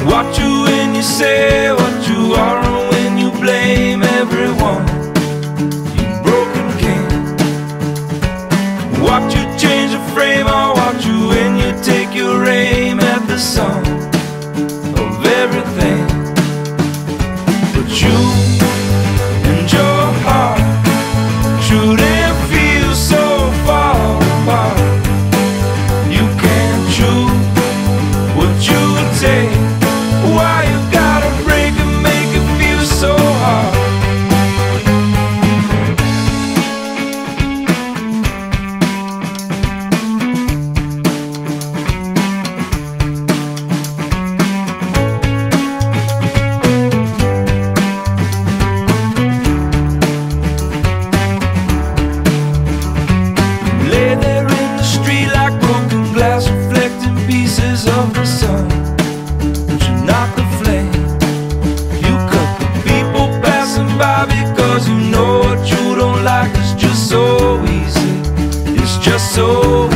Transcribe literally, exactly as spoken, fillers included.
What you when you say what you are, and when you blame everyone, you broken king. What you change the frame, or what you when you take your aim at the sum of everything. But you and your heart shouldn't feel so far apart. You can't choose what you take. Why you gotta break and make it feel so hard? Lay there in the street like broken glass, reflecting pieces of the sun. Not the flame. You cut the people passing by because you know what you don't like is just so easy. It's just so